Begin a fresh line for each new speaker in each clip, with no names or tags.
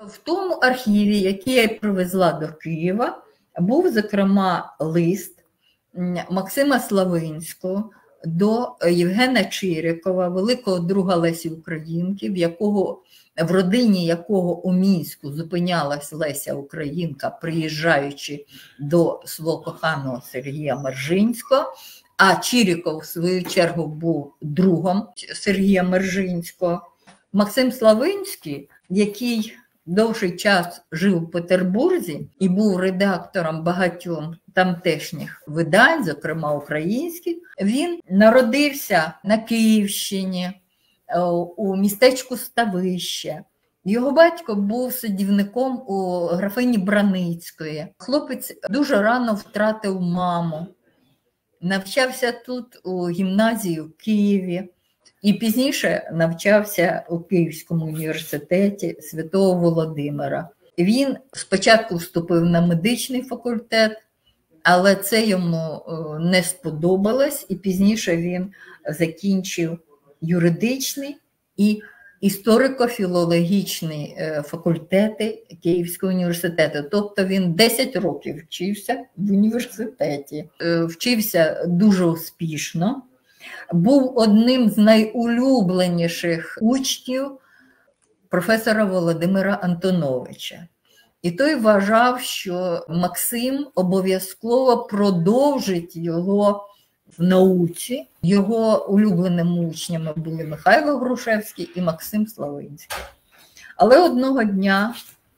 В тому архіві, який я привезла до Києва, був, зокрема, лист Максима Славинського до Євгена Чирикова, великого друга Лесі Українки, в родині якого у Мінську зупинялась Леся Українка, приїжджаючи до свого коханого Сергія Мержинського, а Чириков, в свою чергу, був другом Сергія Мержинського. Максим Славинський, який довший час жив у Петербурзі і був редактором багатьох тамтешніх видань, зокрема українських, він народився на Київщині, у містечку Ставище. Його батько був садівником у графині Браницької. Хлопець дуже рано втратив маму. Навчався тут у гімназії в Києві і пізніше навчався у Київському університеті Святого Володимира. Він спочатку вступив на медичний факультет, але це йому не сподобалось, і пізніше він закінчив юридичний і історико-філологічний факультети Київського університету. Тобто він 10 років вчився в університеті. Вчився дуже успішно. Був одним з найулюбленіших учнів професора Володимира Антоновича. І той вважав, що Максим обов'язково продовжить його в науці. Його улюбленими учнями були Михайло Грушевський і Максим Славинський. Але одного дня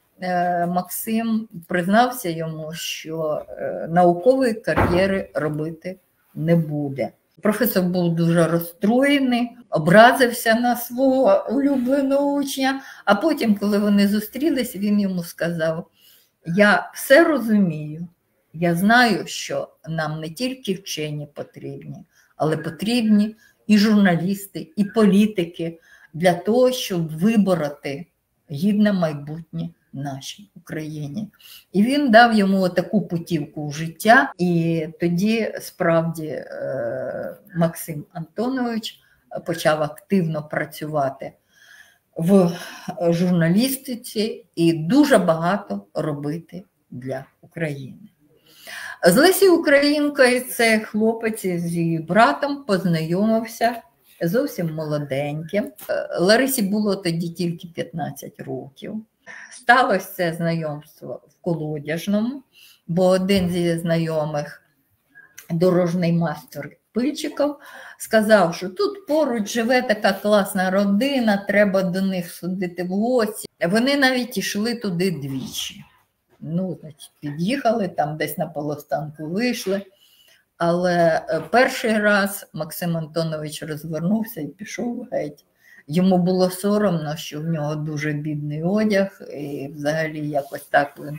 Максим признався йому, що наукової кар'єри робити не буде. Професор був дуже розстроєний, образився на свого улюбленого учня, а потім, коли вони зустрілись, він йому сказав: «Я все розумію, я знаю, що нам не тільки вчені потрібні, але потрібні і журналісти, і політики для того, щоб вибороти гідне майбутнє нашій Україні». І він дав йому таку путівку в життя, і тоді справді Максим Антонович почав активно працювати в журналістиці і дуже багато робити для України. З Лесією Українкою цей хлопець з її братом познайомився зовсім молоденьким. Ларисі було тоді тільки 15 років. Сталося це знайомство в Колодяжному, бо один зі знайомих, дорожній майстер Пильчиков, сказав, що тут поруч живе така класна родина, треба до них ходити в гості. Вони навіть йшли туди двічі. Ну, значить, під'їхали, там десь на полустанку вийшли. Але перший раз Максим Антонович розвернувся і пішов геть. Йому було соромно, що в нього дуже бідний одяг, і взагалі якось так він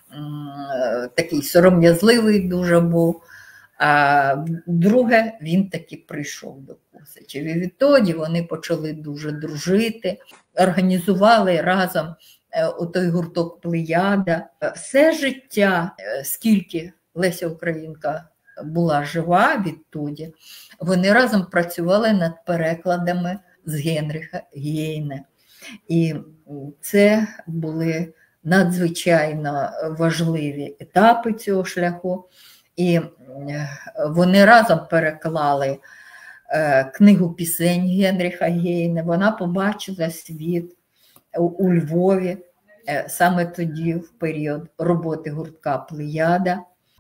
такий сором'язливий дуже був. А друге, він таки прийшов до Косачів. І відтоді вони почали дуже дружити, організували разом у той гурток «Плеяда». Все життя, скільки Леся Українка була жива відтоді, вони разом працювали над перекладами з Генріха Гейне. І це були надзвичайно важливі етапи цього шляху. І вони разом переклали книгу пісень Генріха Гейне. Вона побачила світ у Львові саме тоді, в період роботи гуртка «Плеяда».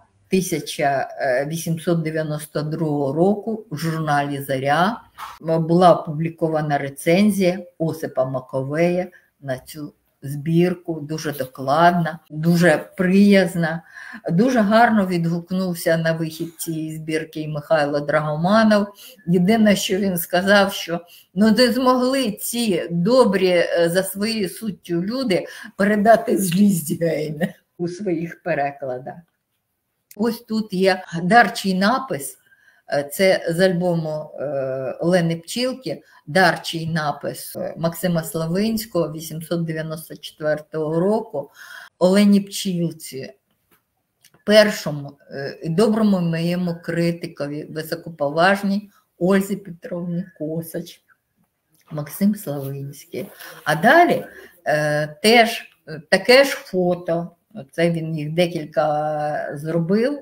1892 року в журналі «Заря» була опублікована рецензія Осипа Маковея на цю збірку, дуже докладна, дуже приязна. Дуже гарно відгукнувся на вихід цієї збірки і Михайло Драгоманов. Єдине, що він сказав, що не змогли ці добрі за своєю суттю люди передати злість Гейне у своїх перекладах. Ось тут є дарчий напис, це з альбому Олени Пчілки, дарчий напис Максима Славинського 894 року Олені Пчілці, першому і доброму моєму критикові, високоповажній Ользі Петровні Косач, Максим Славинський. А далі теж таке ж фото, це він їх декілька зробив,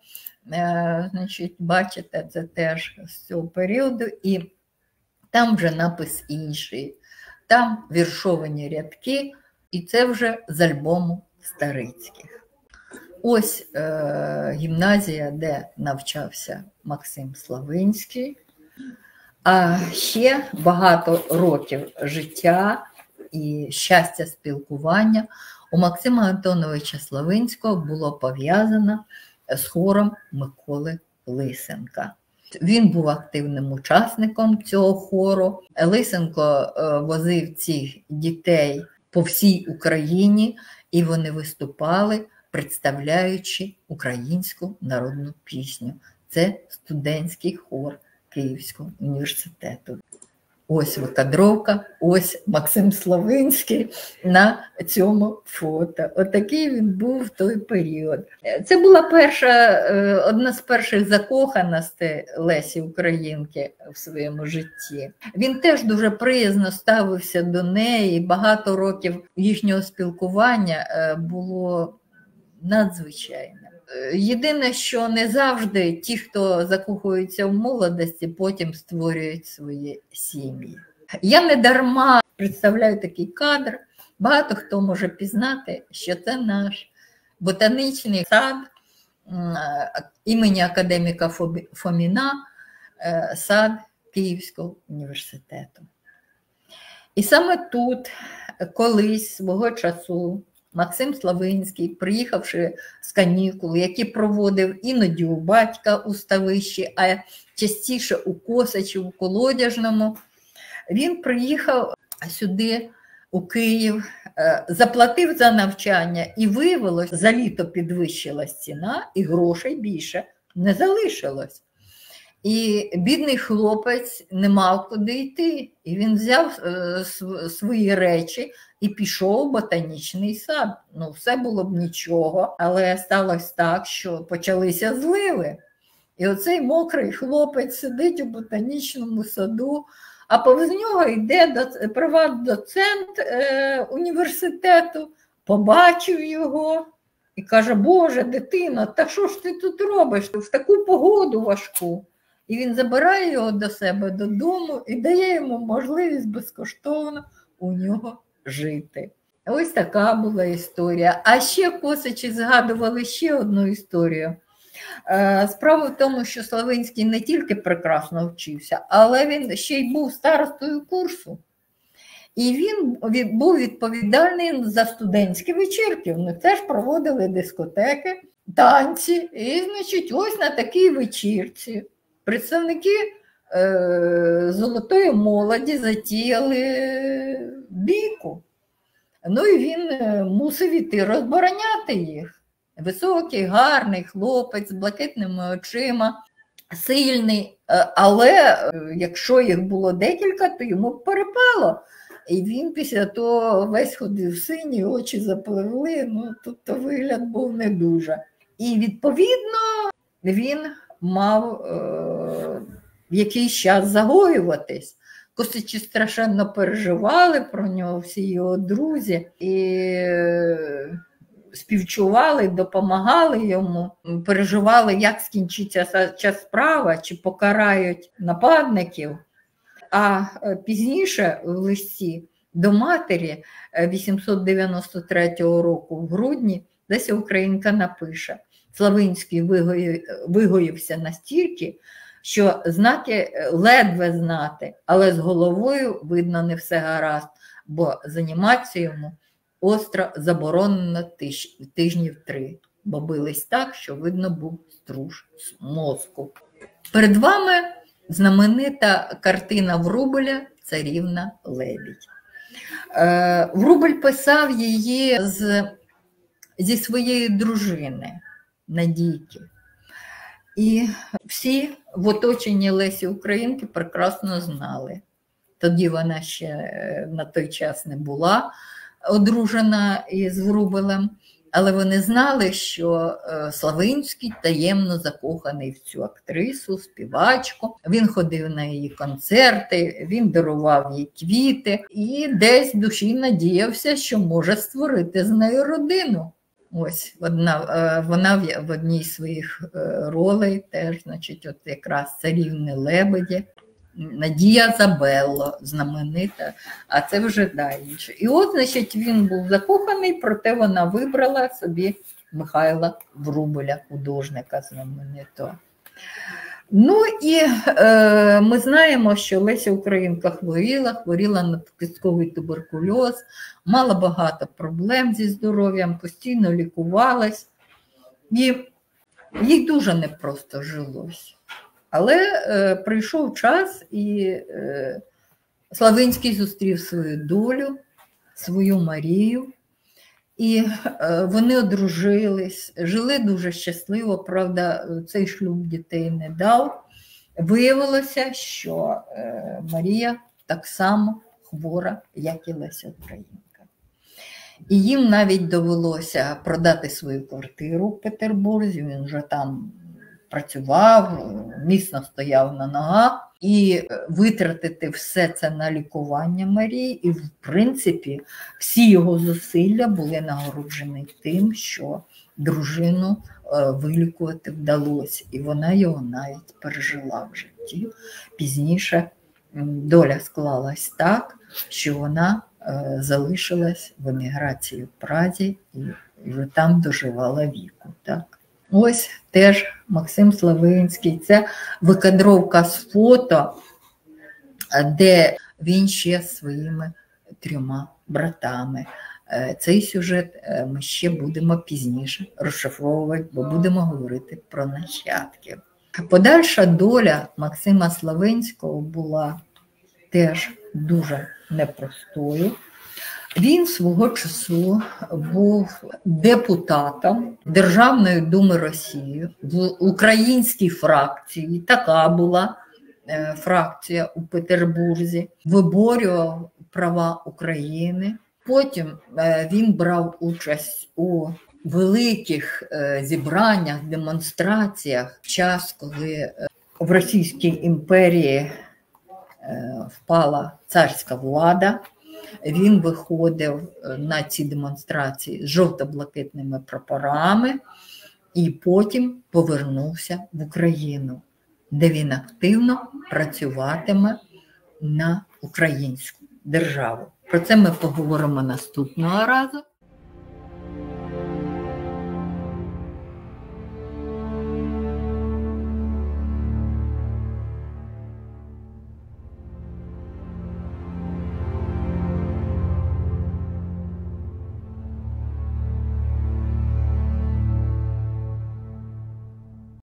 значить, бачите, це теж з цього періоду, і там вже напис інший, там віршовані рядки, і це вже з альбому Старицьких. Ось гімназія, де навчався Максим Славинський, а ще багато років життя і щастя спілкування у Максима Антоновича Славинського було пов'язано з хором Миколи Лисенка. Він був активним учасником цього хору. Лисенко возив цих дітей по всій Україні, і вони виступали, представляючи українську народну пісню. Це студентський хор Київського університету. Ось викадровка, ось Максим Славинський на цьому фото. Отакий він був в той період. Це була одна з перших закоханостей Лесі Українки в своєму житті. Він теж дуже приязно ставився до неї, багато років їхнього спілкування було надзвичайним. Єдине, що не завжди ті, хто закохуються в молодості, потім створюють свої сім'ї. Я не дарма представляю такий кадр. Багато хто може пізнати, що це наш ботанічний сад імені академіка Фоміна, сад Київського університету. І саме тут колись свого часу Максим Славинський, приїхавши з канікул, які проводив іноді у батька у Ставищі, а частіше у Косачі, у Колодяжному, він приїхав сюди, у Київ, заплатив за навчання і виявилось, за літо підвищилась ціна і грошей більше не залишилось. І бідний хлопець не мав куди йти. І він взяв свої речі і пішов у ботанічний сад. Ну, все було б нічого, але сталося так, що почалися зливи. І оцей мокрий хлопець сидить у ботанічному саду, а повз нього йде приват-доцент університету, побачив його і каже: «Боже, дитино, та що ж ти тут робиш в таку погоду важку?» І він забирає його до себе додому і дає йому можливість безкоштовно у нього жити. Ось така була історія. А ще Косачі згадували ще одну історію. Справа в тому, що Славинський не тільки прекрасно вчився, але він ще й був старостою курсу. І він був відповідальний за студентські вечірки. Вони теж проводили дискотеки, танці. І, значить, ось на такій вечірці представники золотої молоді затіяли бійку. Ну і він мусив іти розбороняти їх. Високий, гарний хлопець з блакитними очима, сильний, але якщо їх було декілька, то йому перепало. І він після того весь ходив синій, очі запливли, ну, тобто вигляд був не дуже. І відповідно він мав в якийсь час загоюватись. Косачі страшенно переживали про нього, всі його друзі, і співчували, допомагали йому, переживали, як скінчиться ця справа, чи покарають нападників. А пізніше в листі до матері 893 року в грудні Леся Українка напише: «Славинський вигоївся настільки, що знаки ледве знати, але з головою, видно, не все гаразд, бо займатися йому остро заборонено тижнів 3, бо бились так, що видно був струж з мозку». Перед вами знаменита картина Врубеля «Царівна лебідь». Врубель писав її зі своєї дружини Надійки. І всі в оточенні Лесі Українки прекрасно знали. Тоді вона ще на той час не була одружена із Врубелем. Але вони знали, що Славинський таємно закоханий в цю актрису, співачку. Він ходив на її концерти, він дарував їй квіти і десь в душі надіявся, що може створити з нею родину. Ось вона в одній з своїх ролей теж, значить, от якраз царівни лебеді. Надія Забелло, знаменита, а це вже інше. І от, значить, він був закоханий, проте вона вибрала собі Михайла Врубеля, художника знаменитого. Ну і ми знаємо, що Леся Українка хворіла на кістковий туберкульоз, мала багато проблем зі здоров'ям, постійно лікувалась, і їй дуже непросто жилось. Але прийшов час, і Славинський зустрів свою долю, свою Марію, і вони одружились, жили дуже щасливо, правда, цей шлюб дітей не дав. Виявилося, що Марія так само хвора, як і Леся Українка. І їм навіть довелося продати свою квартиру в Петербурзі, він вже там працював, міцно стояв на ногах, і витратити все це на лікування Марії. І, в принципі, всі його зусилля були нагороджені тим, що дружину вилікувати вдалося. І вона його навіть пережила в житті. Пізніше доля склалась так, що вона залишилась в еміграції в Празі і вже там доживала віку. Так? Ось теж Максим Славинський. Це викадровка з фото, де він ще з своїми 3 братами. Цей сюжет ми ще будемо пізніше розшифровувати, бо будемо говорити про нащадків. Подальша доля Максима Славинського була теж дуже непростою. Він свого часу був депутатом Державної думи Росії в українській фракції, така була фракція у Петербурзі, виборював права України. Потім він брав участь у великих зібраннях, демонстраціях в час, коли в Російській імперії впала царська влада. Він виходив на ці демонстрації з жовто-блакитними прапорами і потім повернувся в Україну, де він активно працюватиме на українську державу. Про це ми поговоримо наступного разу.